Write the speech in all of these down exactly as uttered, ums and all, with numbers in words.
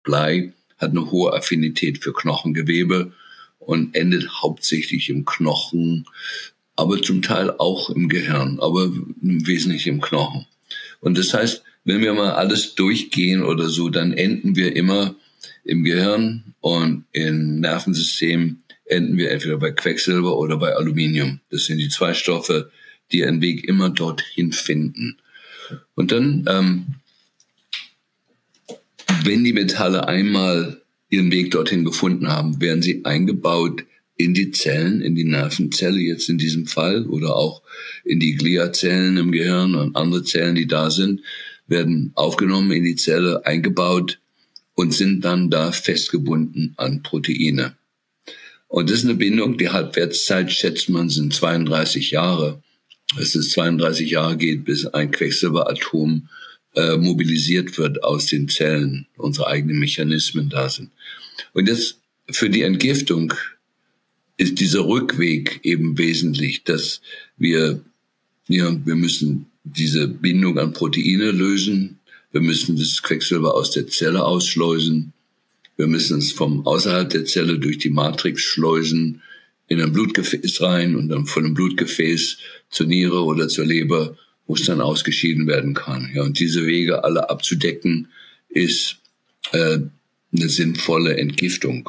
Blei hat eine hohe Affinität für Knochengewebe und endet hauptsächlich im Knochen, aber zum Teil auch im Gehirn, aber im Wesentlichen im Knochen. Und das heißt, wenn wir mal alles durchgehen oder so, dann enden wir immer im Gehirn und im Nervensystem enden wir entweder bei Quecksilber oder bei Aluminium. Das sind die zwei Stoffe, die ihren Weg immer dorthin finden. Und dann, ähm, wenn die Metalle einmal ihren Weg dorthin gefunden haben, werden sie eingebaut in die Zellen, in die Nervenzelle jetzt in diesem Fall oder auch in die Gliazellen im Gehirn und andere Zellen, die da sind, werden aufgenommen in die Zelle, eingebaut und sind dann da festgebunden an Proteine. Und das ist eine Bindung, die Halbwertszeit, schätzt man, sind zweiunddreißig Jahre. Dass es zweiunddreißig Jahre geht, bis ein Quecksilberatom äh, mobilisiert wird aus den Zellen, unsere eigenen Mechanismen da sind. Und jetzt für die Entgiftung ist dieser Rückweg eben wesentlich, dass wir, ja, wir müssen diese Bindung an Proteine lösen, wir müssen das Quecksilber aus der Zelle ausschleusen, wir müssen es vom außerhalb der Zelle durch die Matrix schleusen, in ein Blutgefäß rein und dann von einem Blutgefäß zur Niere oder zur Leber, wo es dann ausgeschieden werden kann. Ja, und diese Wege alle abzudecken, ist äh, eine sinnvolle Entgiftung.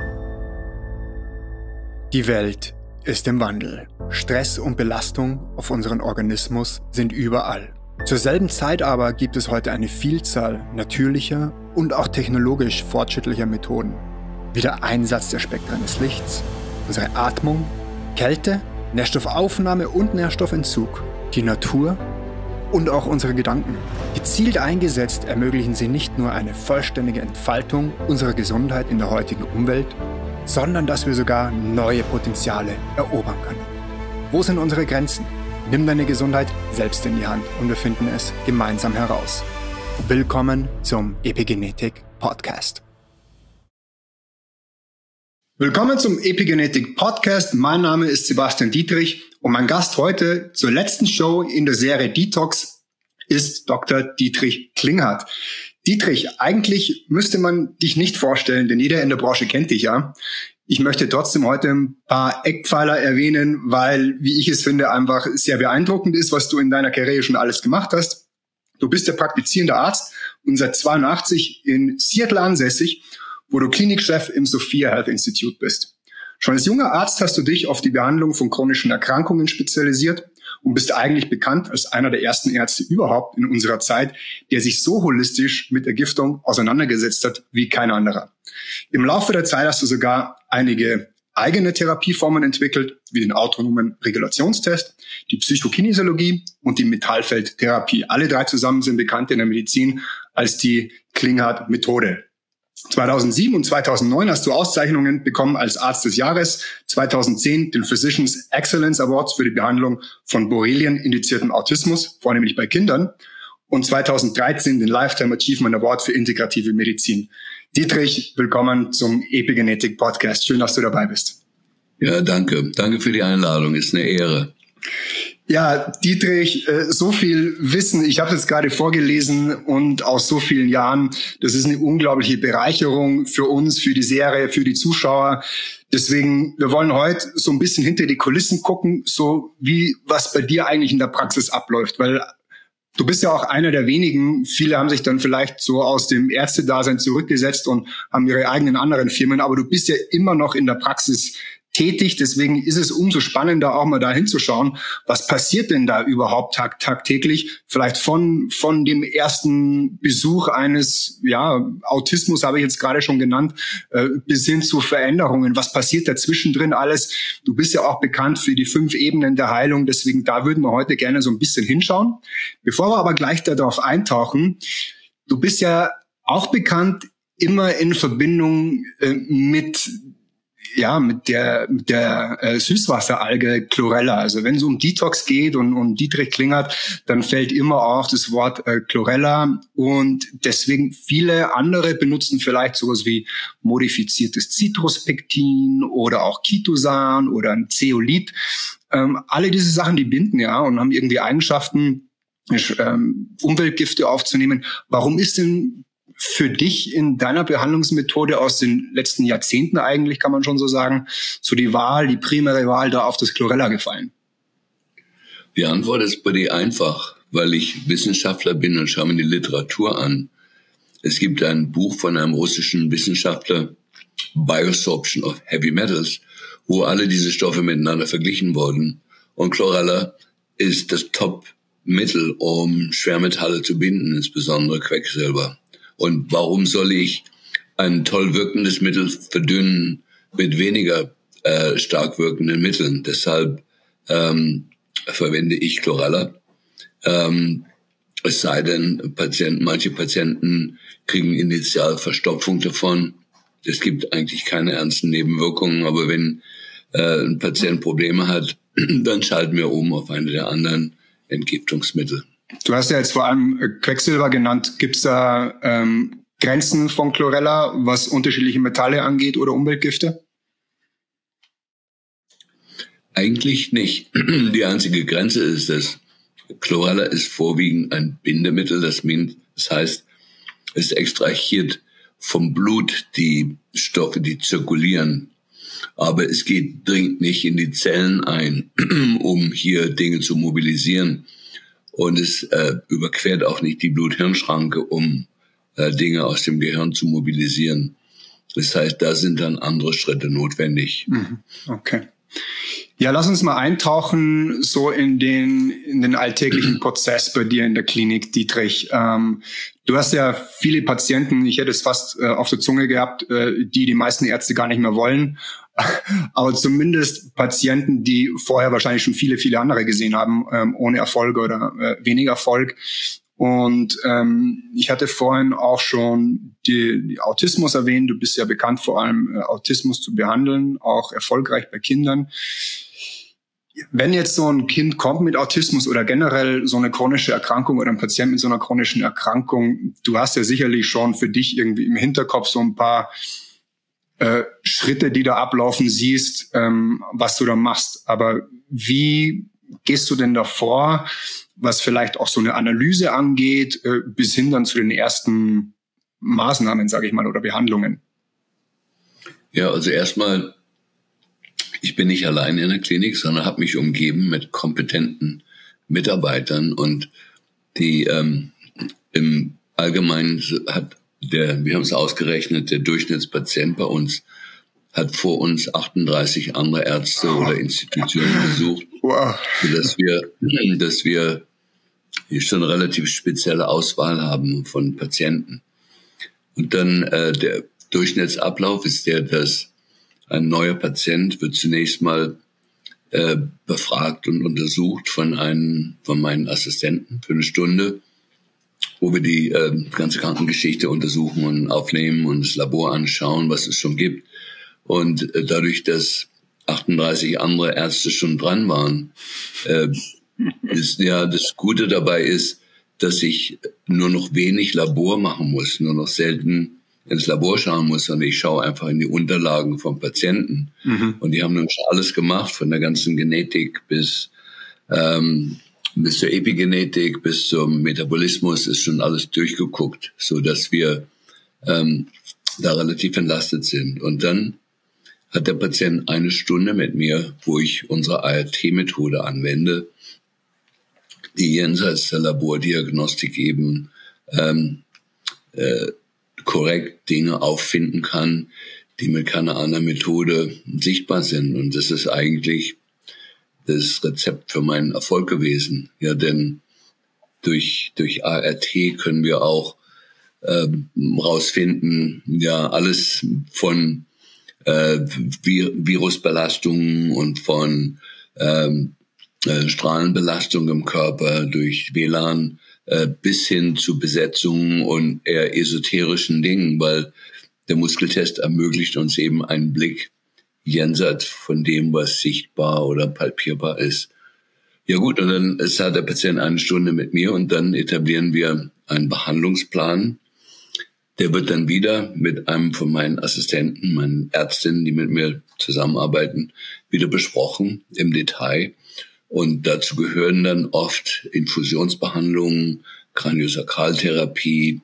Die Welt ist im Wandel. Stress und Belastung auf unseren Organismus sind überall. Zur selben Zeit aber gibt es heute eine Vielzahl natürlicher und auch technologisch fortschrittlicher Methoden, wie der Einsatz der Spektren des Lichts, unsere Atmung, Kälte, Nährstoffaufnahme und Nährstoffentzug, die Natur und auch unsere Gedanken. Gezielt eingesetzt ermöglichen sie nicht nur eine vollständige Entfaltung unserer Gesundheit in der heutigen Umwelt, sondern dass wir sogar neue Potenziale erobern können. Wo sind unsere Grenzen? Nimm deine Gesundheit selbst in die Hand und wir finden es gemeinsam heraus. Willkommen zum Epigenetik Podcast. Willkommen zum Epigenetik Podcast. Mein Name ist Sebastian Dietrich und mein Gast heute zur letzten Show in der Serie Detox ist Doktor Dietrich Klinghardt. Dietrich, eigentlich müsste man dich nicht vorstellen, denn jeder in der Branche kennt dich ja. Ich möchte trotzdem heute ein paar Eckpfeiler erwähnen, weil, wie ich es finde, einfach sehr beeindruckend ist, was du in deiner Karriere schon alles gemacht hast. Du bist der praktizierende Arzt und seit zweiundachtzig in Seattle ansässig, wo du Klinikchef im Sophia Health Institute bist. Schon als junger Arzt hast du dich auf die Behandlung von chronischen Erkrankungen spezialisiert und bist eigentlich bekannt als einer der ersten Ärzte überhaupt in unserer Zeit, der sich so holistisch mit Ergiftung auseinandergesetzt hat wie kein anderer. Im Laufe der Zeit hast du sogar einige eigene Therapieformen entwickelt, wie den autonomen Regulationstest, die Psychokinesiologie und die Metallfeldtherapie. Alle drei zusammen sind bekannt in der Medizin als die Klinghardt-Methode. zweitausendsieben und zweitausendneun hast du Auszeichnungen bekommen als Arzt des Jahres, zweitausendzehn den Physicians Excellence Awards für die Behandlung von Borrelien-indiziertem Autismus, vornehmlich bei Kindern, und zweitausenddreizehn den Lifetime Achievement Award für integrative Medizin. Dietrich, willkommen zum Epigenetik Podcast. Schön, dass du dabei bist. Ja, danke. Danke für die Einladung. Ist eine Ehre. Ja, Dietrich, so viel Wissen, ich habe es gerade vorgelesen und aus so vielen Jahren, das ist eine unglaubliche Bereicherung für uns, für die Serie, für die Zuschauer. Deswegen, wir wollen heute so ein bisschen hinter die Kulissen gucken, so wie was bei dir eigentlich in der Praxis abläuft, weil du bist ja auch einer der wenigen, viele haben sich dann vielleicht so aus dem Ärztedasein zurückgesetzt und haben ihre eigenen anderen Firmen, aber du bist ja immer noch in der Praxis tätig. Deswegen ist es umso spannender, auch mal da hinzuschauen, was passiert denn da überhaupt tag tagtäglich? Vielleicht von von dem ersten Besuch eines ja Autismus, habe ich jetzt gerade schon genannt, äh, bis hin zu Veränderungen. Was passiert da zwischendrin alles? Du bist ja auch bekannt für die fünf Ebenen der Heilung. Deswegen, da würden wir heute gerne so ein bisschen hinschauen. Bevor wir aber gleich darauf eintauchen, du bist ja auch bekannt immer in Verbindung äh, mit ja, mit der, mit der äh, Süßwasseralge Chlorella. Also wenn es um Detox geht und um Dietrich Klinghardt, dann fällt immer auch das Wort äh, Chlorella. Und deswegen viele andere benutzen vielleicht sowas wie modifiziertes Citruspektin oder auch Chitosan oder ein Zeolit. Ähm, alle diese Sachen, die binden ja und haben irgendwie Eigenschaften, ähm, Umweltgifte aufzunehmen. Warum ist denn für dich in deiner Behandlungsmethode aus den letzten Jahrzehnten eigentlich, kann man schon so sagen, so die Wahl, die primäre Wahl da auf das Chlorella gefallen? Die Antwort ist bei dir einfach, weil ich Wissenschaftler bin und schaue mir die Literatur an. Es gibt ein Buch von einem russischen Wissenschaftler, Biosorption of Heavy Metals, wo alle diese Stoffe miteinander verglichen wurden. Und Chlorella ist das Top-Mittel, um Schwermetalle zu binden, insbesondere Quecksilber. Und warum soll ich ein toll wirkendes Mittel verdünnen mit weniger äh, stark wirkenden Mitteln? Deshalb ähm, verwende ich Chlorella. Ähm, es sei denn, Patienten, manche Patienten kriegen initial Verstopfung davon. Es gibt eigentlich keine ernsten Nebenwirkungen, aber wenn äh, ein Patient Probleme hat, dann schalten wir um auf eine der anderen Entgiftungsmittel. Du hast ja jetzt vor allem Quecksilber genannt. Gibt es da ähm, Grenzen von Chlorella, was unterschiedliche Metalle angeht oder Umweltgifte? Eigentlich nicht. Die einzige Grenze ist, dass Chlorella ist vorwiegend ein Bindemittel. Das heißt, es extrahiert vom Blut die Stoffe, die zirkulieren. Aber es geht, dringt nicht in die Zellen ein, um hier Dinge zu mobilisieren. Und es äh, überquert auch nicht die Blut-Hirn-Schranke, um äh, Dinge aus dem Gehirn zu mobilisieren. Das heißt, da sind dann andere Schritte notwendig. Okay. Ja, lass uns mal eintauchen so in den in den alltäglichen Prozess bei dir in der Klinik, Dietrich. Ähm, du hast ja viele Patienten, ich hätte es fast äh, auf der Zunge gehabt, äh, die die meisten Ärzte gar nicht mehr wollen. Aber zumindest Patienten, die vorher wahrscheinlich schon viele, viele andere gesehen haben, ähm, ohne Erfolg oder äh, wenig Erfolg. Und ähm, ich hatte vorhin auch schon die, die Autismus erwähnt. Du bist ja bekannt, vor allem äh, Autismus zu behandeln, auch erfolgreich bei Kindern. Wenn jetzt so ein Kind kommt mit Autismus oder generell so eine chronische Erkrankung oder ein Patient mit so einer chronischen Erkrankung, du hast ja sicherlich schon für dich irgendwie im Hinterkopf so ein paar äh, Schritte, die da ablaufen siehst, ähm, was du da machst. Aber wie gehst du denn da vor, was vielleicht auch so eine Analyse angeht, äh, bis hin dann zu den ersten Maßnahmen, sage ich mal, oder Behandlungen? Ja, also erstmal, ich bin nicht allein in der Klinik, sondern habe mich umgeben mit kompetenten Mitarbeitern und die ähm, im Allgemeinen hat der, wir haben es ausgerechnet, der Durchschnittspatient bei uns hat vor uns achtunddreißig andere Ärzte oder Institutionen besucht, wow. Sodass wir, dass wir hier schon eine relativ spezielle Auswahl haben von Patienten. Und dann äh, der Durchschnittsablauf ist der, dass ein neuer Patient wird zunächst mal äh, befragt und untersucht von einem von meinen Assistenten für eine Stunde, wo wir die äh, ganze Krankengeschichte untersuchen und aufnehmen und das Labor anschauen, was es schon gibt. Und äh, dadurch, dass achtunddreißig andere Ärzte schon dran waren, äh, ist ja das Gute dabei ist, dass ich nur noch wenig Labor machen muss, nur noch selten ins Labor schauen muss, und ich schaue einfach in die Unterlagen vom Patienten. Mhm. Und die haben nämlich alles gemacht, von der ganzen Genetik bis ähm, bis zur Epigenetik, bis zum Metabolismus ist schon alles durchgeguckt, so dass wir ähm, da relativ entlastet sind. Und dann hat der Patient eine Stunde mit mir, wo ich unsere A R T-Methode anwende, die jenseits der Labordiagnostik eben ähm, äh, korrekt Dinge auffinden kann, die mit keiner anderen Methode sichtbar sind. Und das ist eigentlich das Rezept für meinen Erfolg gewesen. Ja, denn durch durch A R T können wir auch äh, rausfinden, ja, alles von äh, Vi- Virusbelastungen und von ähm, äh, Strahlenbelastung im Körper durch W L A N äh, bis hin zu Besetzungen und eher esoterischen Dingen, weil der Muskeltest ermöglicht uns eben einen Blick jenseits von dem, was sichtbar oder palpierbar ist. Ja gut, und dann ist halt der Patient eine Stunde mit mir und dann etablieren wir einen Behandlungsplan. Der wird dann wieder mit einem von meinen Assistenten, meinen Ärztinnen, die mit mir zusammenarbeiten, wieder besprochen im Detail. Und dazu gehören dann oft Infusionsbehandlungen, Kraniosakraltherapie,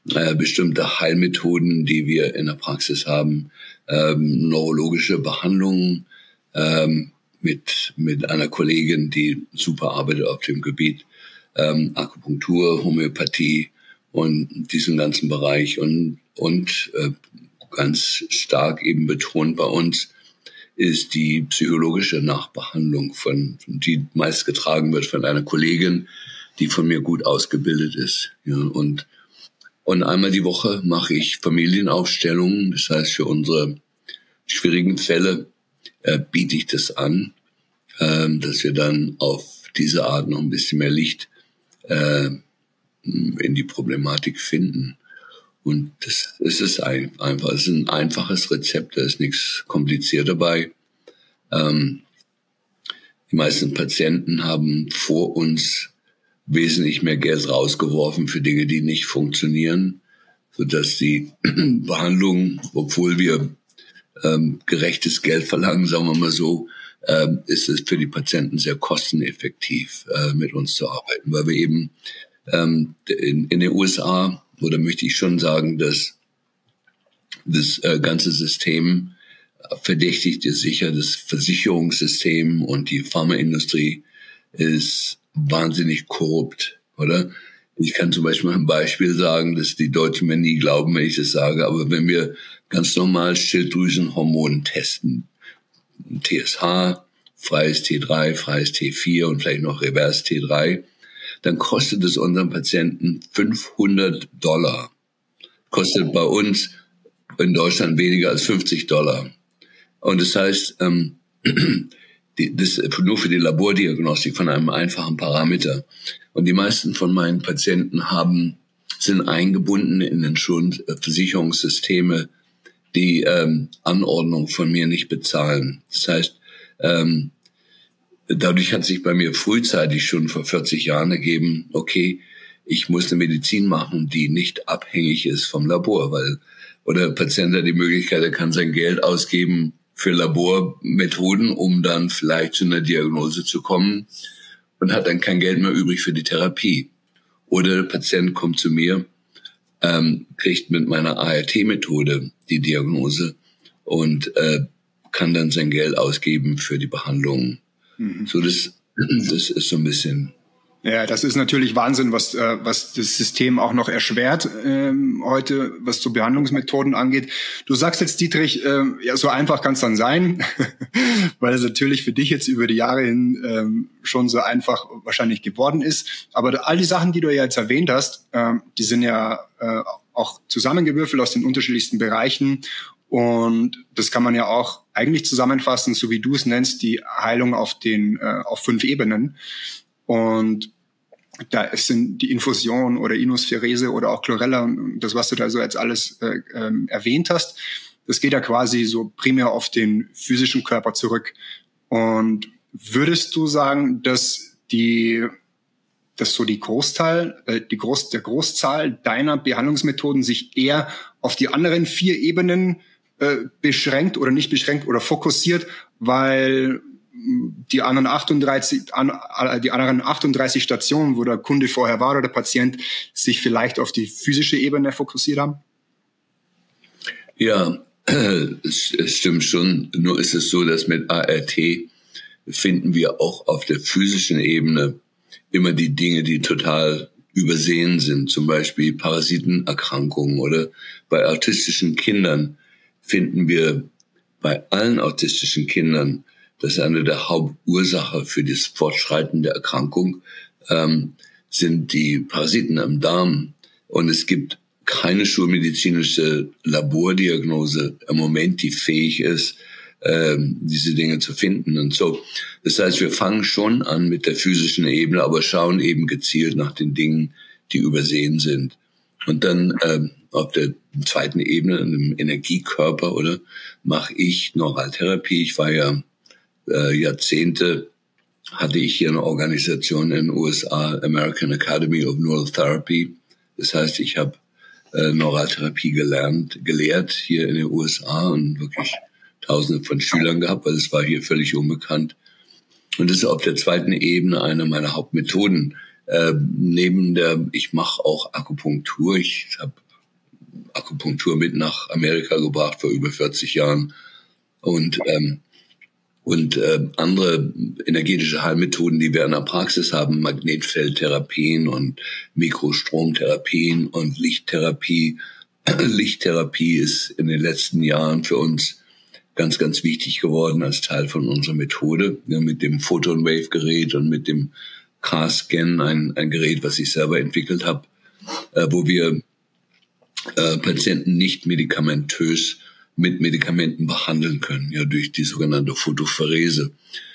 äh, bestimmte Heilmethoden, die wir in der Praxis haben, ähm, neurologische Behandlungen ähm, mit mit einer Kollegin, die super arbeitet auf dem Gebiet, ähm, Akupunktur, Homöopathie und diesen ganzen Bereich und und äh, ganz stark eben betont bei uns ist die psychologische Nachbehandlung, von die meist getragen wird von einer Kollegin, die von mir gut ausgebildet ist. Ja, und und einmal die Woche mache ich Familienaufstellungen. Das heißt, für unsere schwierigen Fälle äh, biete ich das an, äh, dass wir dann auf diese Art noch ein bisschen mehr Licht äh, in die Problematik finden. Und das, das ist einfach, es ist ein einfaches Rezept, da ist nichts kompliziert dabei. Ähm, die meisten Patienten haben vor uns wesentlich mehr Geld rausgeworfen für Dinge, die nicht funktionieren, sodass die Behandlung, obwohl wir ähm, gerechtes Geld verlangen, sagen wir mal so, ähm, ist es für die Patienten sehr kosteneffektiv, äh, mit uns zu arbeiten, weil wir eben ähm, in, in den U S A, oder möchte ich schon sagen, dass das äh, ganze System verdächtigt ist sicher, das Versicherungssystem und die Pharmaindustrie ist wahnsinnig korrupt, oder? Ich kann zum Beispiel ein Beispiel sagen, dass die Deutschen mir nie glauben, wenn ich das sage, aber wenn wir ganz normal Schilddrüsenhormone testen, T S H, freies T drei, freies T vier und vielleicht noch Reverse T drei, dann kostet es unseren Patienten fünfhundert Dollar. Kostet bei uns in Deutschland weniger als fünfzig Dollar. Und das heißt, ähm, die, das nur für die Labordiagnostik von einem einfachen Parameter. Und die meisten von meinen Patienten haben sind eingebunden in den Versicherungssysteme, die ähm, Anordnung von mir nicht bezahlen. Das heißt, ähm, dadurch hat sich bei mir frühzeitig schon vor vierzig Jahren ergeben, okay, ich muss eine Medizin machen, die nicht abhängig ist vom Labor, weil oder der Patient hat die Möglichkeit, er kann sein Geld ausgeben für Labormethoden, um dann vielleicht zu einer Diagnose zu kommen und hat dann kein Geld mehr übrig für die Therapie. Oder der Patient kommt zu mir, ähm, kriegt mit meiner A R T-Methode die Diagnose und äh, kann dann sein Geld ausgeben für die Behandlung. Mhm. So, das, das ist so ein bisschen. Ja, das ist natürlich Wahnsinn, was äh, was das System auch noch erschwert ähm, heute, was so Behandlungsmethoden angeht. Du sagst jetzt, Dietrich, äh, ja, so einfach kann es dann sein, weil es natürlich für dich jetzt über die Jahre hin ähm, schon so einfach wahrscheinlich geworden ist. Aber all die Sachen, die du ja jetzt erwähnt hast, äh, die sind ja äh, auch zusammengewürfelt aus den unterschiedlichsten Bereichen. Und das kann man ja auch eigentlich zusammenfassen, so wie du es nennst, die Heilung auf den äh, auf fünf Ebenen. Und da sind die Infusion oder Inospherese oder auch Chlorella und das, was du da so jetzt alles äh, ähm, erwähnt hast, das geht ja quasi so primär auf den physischen Körper zurück. Und würdest du sagen, dass die, dass so die Großteil, äh, die Groß, der Großzahl deiner Behandlungsmethoden sich eher auf die anderen vier Ebenen äh, beschränkt oder nicht beschränkt oder fokussiert, weil die anderen achtunddreißig, die anderen achtunddreißig Stationen, wo der Kunde vorher war oder der Patient, sich vielleicht auf die physische Ebene fokussiert haben? Ja, es, es stimmt schon. Nur ist es so, dass mit A R T finden wir auch auf der physischen Ebene immer die Dinge, die total übersehen sind. Zum Beispiel Parasitenerkrankungen oder bei autistischen Kindern finden wir bei allen autistischen Kindern, das ist eine der Hauptursache für das Fortschreiten der Erkrankung, ähm, sind die Parasiten im Darm. Und es gibt keine schulmedizinische Labordiagnose im Moment, die fähig ist, ähm, diese Dinge zu finden. Und so, das heißt, wir fangen schon an mit der physischen Ebene, aber schauen eben gezielt nach den Dingen, die übersehen sind. Und dann ähm, auf der zweiten Ebene, im Energiekörper, oder mache ich Neuraltherapie. Ich war ja Äh, Jahrzehnte hatte ich hier eine Organisation in den U S A, American Academy of Neural Therapy. Das heißt, ich habe äh, Neuraltherapie gelernt, gelehrt hier in den U S A und wirklich Tausende von Schülern gehabt, weil es war hier völlig unbekannt. Und das ist auf der zweiten Ebene eine meiner Hauptmethoden. Äh, neben der, ich mache auch Akupunktur. Ich habe Akupunktur mit nach Amerika gebracht vor über vierzig Jahren und ähm, und äh, andere energetische Heilmethoden, die wir in der Praxis haben, Magnetfeldtherapien und Mikrostromtherapien und Lichttherapie. Lichttherapie ist in den letzten Jahren für uns ganz, ganz wichtig geworden als Teil von unserer Methode. Ja, mit dem Photon-Wave-Gerät und mit dem Car-Scan, ein, ein Gerät, was ich selber entwickelt habe, äh, wo wir äh, Patienten nicht medikamentös mit Medikamenten behandeln können, ja, durch die sogenannte Photopherese.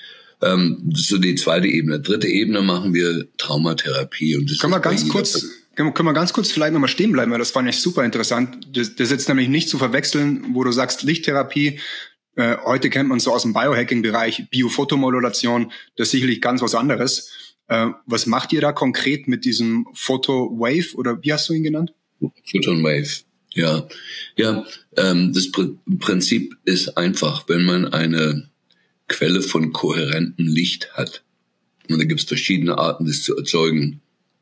Ähm, das ist so die zweite Ebene. Dritte Ebene machen wir Traumatherapie. Und das können wir ganz kurz, können wir ganz kurz vielleicht nochmal stehen bleiben, weil das fand ich super interessant. Das, das ist jetzt nämlich nicht zu verwechseln, wo du sagst Lichttherapie. Äh, heute kennt man so aus dem Biohacking-Bereich Biophotomodulation. Das ist sicherlich ganz was anderes. Äh, was macht ihr da konkret mit diesem Photo-Wave oder wie hast du ihn genannt? Photon-Wave. Ja, ja. Ähm, das Pr- Prinzip ist einfach, wenn man eine Quelle von kohärentem Licht hat, und da gibt es verschiedene Arten, das zu erzeugen,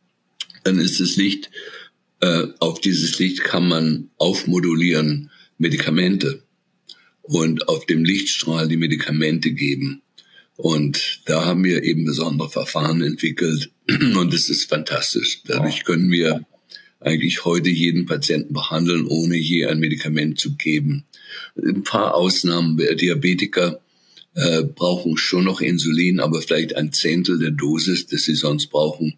dann ist das Licht, äh, auf dieses Licht kann man aufmodulieren Medikamente und auf dem Lichtstrahl die Medikamente geben. Und da haben wir eben besondere Verfahren entwickelt und das ist fantastisch. Dadurch können wir eigentlich heute jeden Patienten behandeln, ohne je ein Medikament zu geben. Ein paar Ausnahmen, Diabetiker äh, brauchen schon noch Insulin, aber vielleicht ein Zehntel der Dosis, das sie sonst brauchen.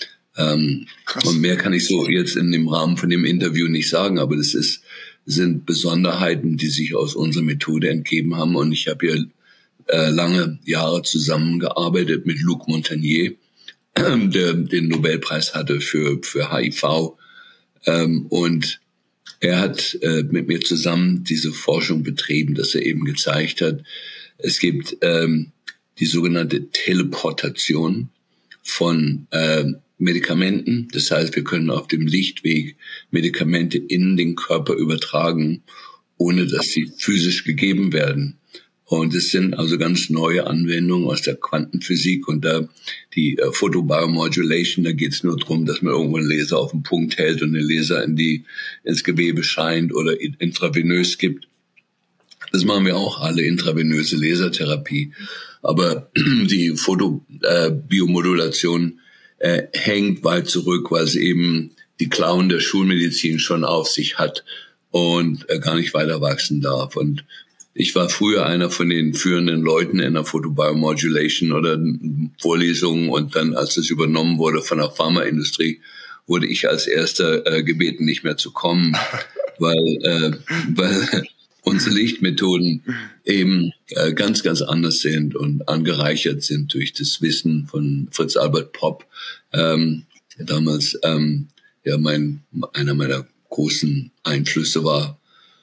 Ähm, und mehr kann ich so jetzt in dem Rahmen von dem Interview nicht sagen, aber das ist, sind Besonderheiten, die sich aus unserer Methode entgeben haben. Und ich habe hier äh, lange Jahre zusammengearbeitet mit Luc Montagnier, äh, der den Nobelpreis hatte für, für H I V. Ähm, und er hat äh, mit mir zusammen diese Forschung betrieben, dass er eben gezeigt hat, es gibt ähm, die sogenannte Teleportation von äh, Medikamenten. Das heißt, wir können auf dem Lichtweg Medikamente in den Körper übertragen, ohne dass sie physisch gegeben werden. Und es sind also ganz neue Anwendungen aus der Quantenphysik und da die äh, Photobiomodulation, da geht es nur darum, dass man irgendwo einen Laser auf den Punkt hält und den Laser in die ins Gewebe scheint oder intravenös gibt. Das machen wir auch alle, intravenöse Lasertherapie. Aber die Photobiomodulation äh, äh, hängt weit zurück, weil sie eben die Klauen der Schulmedizin schon auf sich hat und äh, gar nicht weiter wachsen darf. Und ich war früher einer von den führenden Leuten in der Photobiomodulation oder Vorlesungen und dann, als es übernommen wurde von der Pharmaindustrie, wurde ich als Erster äh, gebeten, nicht mehr zu kommen, weil, äh, weil unsere Lichtmethoden eben äh, ganz, ganz anders sind und angereichert sind durch das Wissen von Fritz Albert Popp, ähm, der damals ähm, ja mein einer meiner großen Einflüsse war.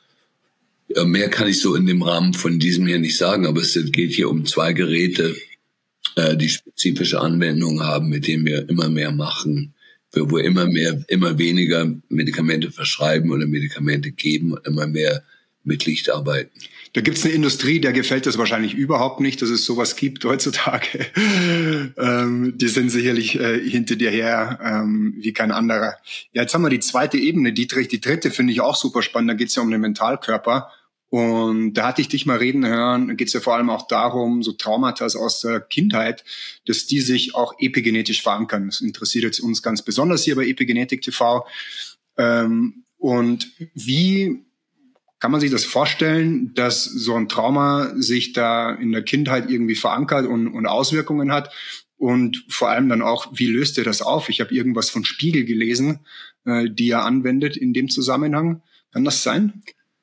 Mehr kann ich so in dem Rahmen von diesem hier nicht sagen, aber es geht hier um zwei Geräte, äh, die spezifische Anwendungen haben, mit denen wir immer mehr machen, wo wir immer mehr, immer weniger Medikamente verschreiben oder Medikamente geben und immer mehr mit Licht arbeiten. Da gibt es eine Industrie, der gefällt das wahrscheinlich überhaupt nicht, dass es sowas gibt heutzutage. ähm, die sind sicherlich äh, hinter dir her ähm, wie kein anderer. Ja, jetzt haben wir die zweite Ebene, Dietrich. Die dritte finde ich auch super spannend. Da geht es ja um den Mentalkörper. Und da hatte ich dich mal reden hören, da geht es ja vor allem auch darum, so Traumata aus der Kindheit, dass die sich auch epigenetisch verankern. Das interessiert jetzt uns ganz besonders hier bei Epigenetik T V. Ähm, und wie kann man sich das vorstellen, dass so ein Trauma sich da in der Kindheit irgendwie verankert und, und Auswirkungen hat? Und vor allem dann auch, wie löst ihr das auf? Ich habe irgendwas von Spiegel gelesen, äh, die ihr anwendet in dem Zusammenhang. Kann das sein?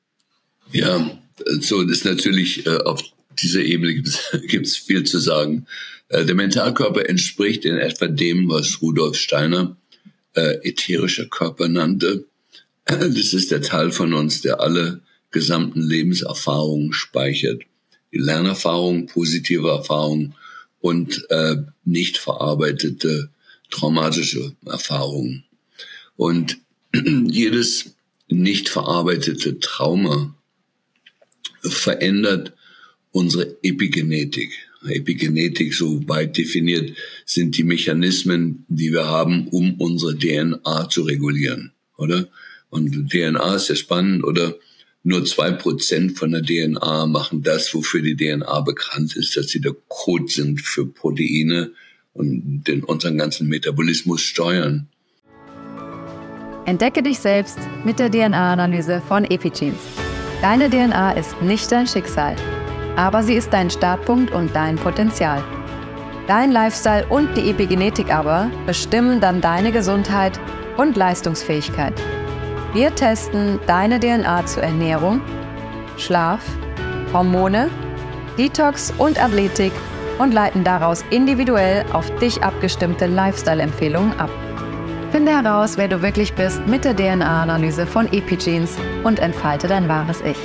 Ja, so ist natürlich äh, auf dieser Ebene gibt es viel zu sagen. Äh, der Mentalkörper entspricht in etwa dem, was Rudolf Steiner äh, ätherischer Körper nannte. Das ist der Teil von uns, der alle gesamten Lebenserfahrungen speichert. Die Lernerfahrungen, positive Erfahrungen und äh, nicht verarbeitete traumatische Erfahrungen. Und jedes nicht verarbeitete Trauma verändert unsere Epigenetik. Epigenetik, so weit definiert, sind die Mechanismen, die wir haben, um unsere D N A zu regulieren, oder? Und D N A ist ja spannend, oder? Nur zwei Prozent von der D N A machen das, wofür die D N A bekannt ist, dass sie der Code sind für Proteine und den unseren ganzen Metabolismus steuern. Entdecke dich selbst mit der D N A-Analyse von Epigenes. Deine D N A ist nicht dein Schicksal, aber sie ist dein Startpunkt und dein Potenzial. Dein Lifestyle und die Epigenetik aber bestimmen dann deine Gesundheit und Leistungsfähigkeit. Wir testen deine D N A zur Ernährung, Schlaf, Hormone, Detox und Athletik und leiten daraus individuell auf dich abgestimmte Lifestyle-Empfehlungen ab. Finde heraus, wer du wirklich bist mit der D N A-Analyse von Epigenes und entfalte dein wahres Ich.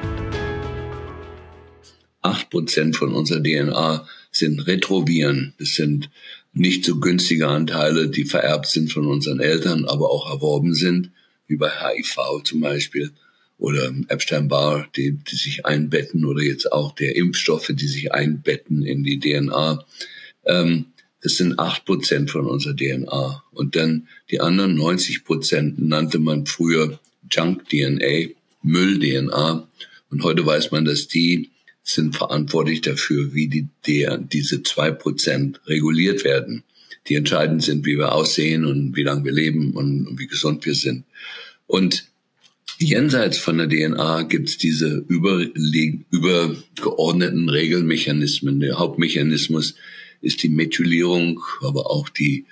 Acht Prozent von unserer D N A sind Retroviren. Das sind nicht so günstige Anteile, die vererbt sind von unseren Eltern, aber auch erworben sind, wie bei H I V zum Beispiel oder Epstein-Barr, die, die sich einbetten, oder jetzt auch der Impfstoffe, die sich einbetten in die D N A. Ähm, das sind acht Prozent von unserer D N A. Und dann die anderen neunzig Prozent nannte man früher Junk-D N A, Müll-D N A. Und heute weiß man, dass die sind verantwortlich dafür, wie die, der, diese zwei Prozent reguliert werden, die entscheidend sind, wie wir aussehen und wie lange wir leben und, und wie gesund wir sind. Und jenseits von der D N A gibt es diese überle- übergeordneten Regelmechanismen. Der Hauptmechanismus ist die Methylierung, aber auch die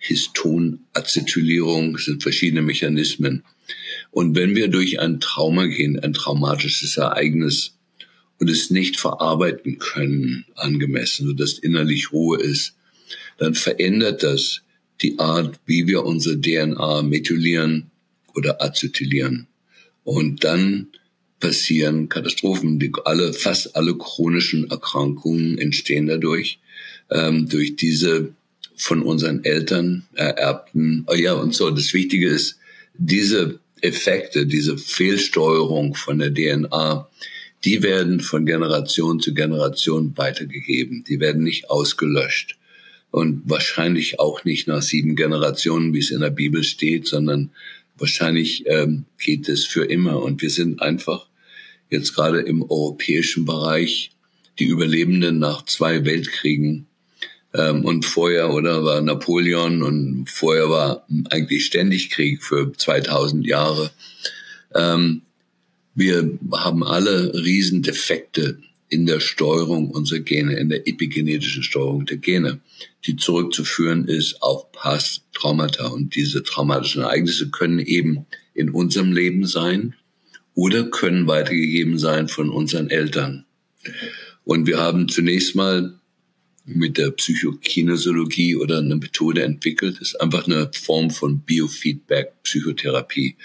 Histonacetylierung, sind verschiedene Mechanismen. Und wenn wir durch ein Trauma gehen, ein traumatisches Ereignis, und es nicht verarbeiten können angemessen, sodass innerlich Ruhe ist, dann verändert das die Art, wie wir unsere D N A methylieren oder acetylieren. Und dann passieren Katastrophen. Die, alle, fast alle chronischen Erkrankungen entstehen dadurch, ähm, durch diese von unseren Eltern ererbten, oh ja, und so. Das Wichtige ist, diese Effekte, diese Fehlsteuerung von der D N A, die werden von Generation zu Generation weitergegeben. Die werden nicht ausgelöscht. Und wahrscheinlich auch nicht nach sieben Generationen, wie es in der Bibel steht, sondern wahrscheinlich ähm, geht es für immer. Und wir sind einfach jetzt gerade im europäischen Bereich die Überlebenden nach zwei Weltkriegen. Ähm, und vorher, oder, war Napoleon, und vorher war eigentlich ständig Krieg für zweitausend Jahre. Ähm, Wir haben alle Riesendefekte in der Steuerung unserer Gene, in der epigenetischen Steuerung der Gene, die zurückzuführen ist auf Past-Traumata. Und diese traumatischen Ereignisse können eben in unserem Leben sein oder können weitergegeben sein von unseren Eltern. Und wir haben zunächst mal mit der Psychokinesiologie oder eine Methode entwickelt, das ist einfach eine Form von Biofeedback-Psychotherapie,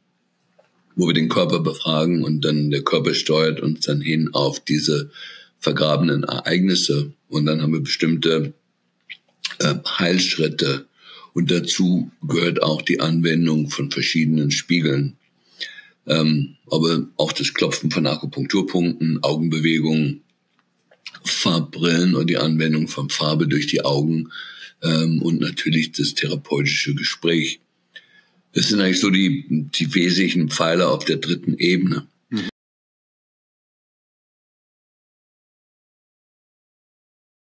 wo wir den Körper befragen und dann der Körper steuert uns dann hin auf diese vergrabenen Ereignisse. Und dann haben wir bestimmte äh, Heilschritte. Und dazu gehört auch die Anwendung von verschiedenen Spiegeln. Ähm, aber auch das Klopfen von Akupunkturpunkten, Augenbewegungen, Farbbrillen oder die Anwendung von Farbe durch die Augen ähm, und natürlich das therapeutische Gespräch. Das sind eigentlich so die, die wesentlichen Pfeiler auf der dritten Ebene.